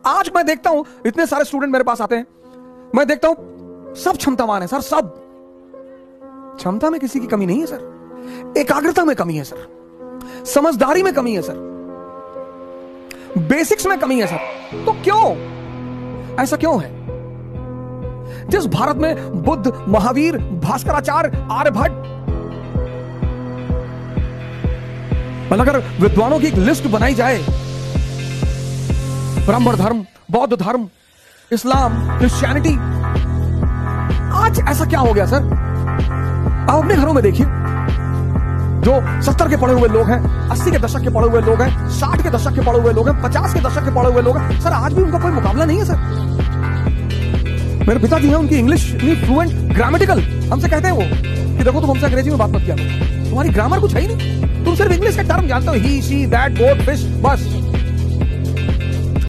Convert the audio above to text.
आज मैं देखता हूं इतने सारे स्टूडेंट मेरे पास आते हैं, मैं देखता हूं सब क्षमतावान है सर, सब। क्षमता में किसी की कमी नहीं है सर, एकाग्रता में कमी है सर, समझदारी में कमी है सर, बेसिक्स में कमी है सर। तो क्यों ऐसा क्यों है? जिस भारत में बुद्ध, महावीर, भास्कराचार्य, आर्यभट्ट, अगर विद्वानों की एक लिस्ट बनाई जाए, ब्राह्मण धर्म, बौद्ध धर्म, इस्लाम, क्रिश्चियनिटी, आज ऐसा क्या हो गया सर? आप अपने घरों में देखिए, जो 70 के पढ़े हुए लोग हैं, 80 के दशक के पढ़े हुए लोग हैं, 60 के दशक के पढ़े हुए लोग हैं, 50 के दशक के पढ़े हुए लोग हैं, सर आज भी उनका कोई मुकाबला नहीं है सर। मेरे पिताजी हैं, उनकी इंग्लिश इतनी फ्लुएंट, ग्रामेटिकल, हमसे कहते हैं वो कि देखो तुम हमसे अंग्रेजी में बात मत किया करो, तुम्हारी ग्रामर कुछ है ही नहीं, तुम सिर्फ इंग्लिश के टर्म जानते हो, he, she, that, boat, fish, बस।